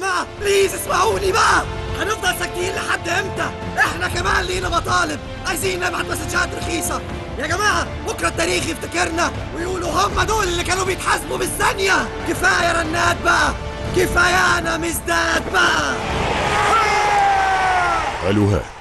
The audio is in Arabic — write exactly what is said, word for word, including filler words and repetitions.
جماعة بليز اسمعوني بقى، هنفضل ساكتين لحد امتى؟ احنا كمان لينا مطالب، عايزين نبعت مسجات رخيصة يا جماعة، بكرة التاريخ يفتكرنا ويقولوا هم دول اللي كانوا بيتحاسبوا بالثانية. كفاية رنات بقى، كفايانا مزداد بقى. ألوهات